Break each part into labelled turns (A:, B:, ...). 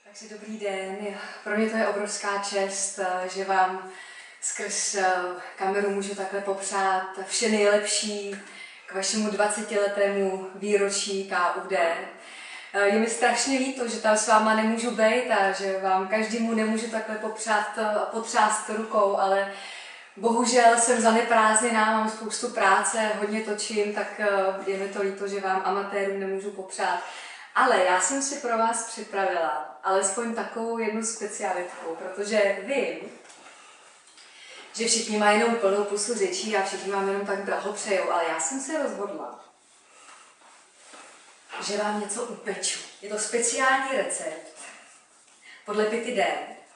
A: Takže dobrý den, pro mě to je obrovská čest, že vám skrz kameru můžu takhle popřát vše nejlepší k vašemu 20letému výročí KUD. Je mi strašně líto, že tam s váma nemůžu být a že vám každému nemůžu takhle potřást rukou, ale bohužel jsem zaneprázdněná, mám spoustu práce, hodně točím, tak je mi to líto, že vám amatérům nemůžu popřát. Ale já jsem si pro vás připravila alespoň takovou jednu specialitku, protože vím, že všichni mají jenom plnou pusu řečí a všichni vám jenom tak blahopřejou, ale já jsem se rozhodla, že vám něco upeču. Je to speciální recept podle Pitty D.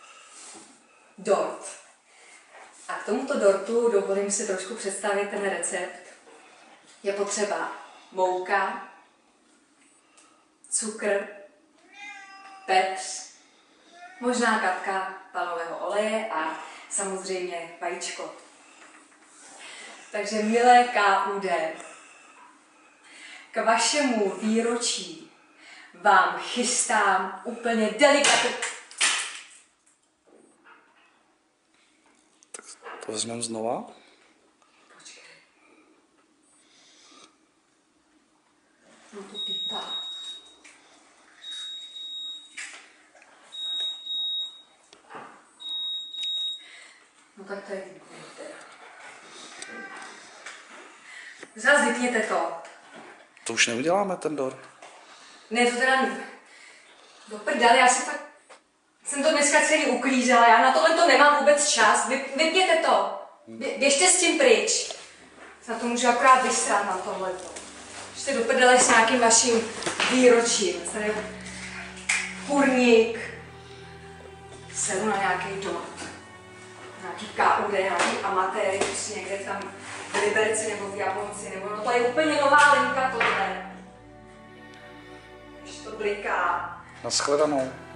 A: Dort. A k tomuto dortu dovolím si trošku představit ten recept. Je potřeba mouka, cukr, pepř, možná kapka palmového oleje a samozřejmě vajíčko. Takže milé KUD, k vašemu výročí vám chystám úplně delikatní.
B: Tak to vezmeme znova.
A: Počkej. No to pípá. No tak to je výborný teda. Zas vypněte to.
B: To už neuděláme, ten dort.
A: Ne, to teda do prdele, já si fakt jsem to dneska celý uklízela, já na tohle to nemám vůbec čas, vypněte to, běžte s tím pryč. Na to můžu akorát vysrat na tohleto. Ještě do prdele s nějakým vaším výročím, tady kurník, sedu na nějaký dort, nějaký KUD, nějaký amatéry, prostě někde tam v Liberci nebo v Jablonci, nebo no to je úplně nová linka tohle. Ještě to bliká.
B: Naschledanou.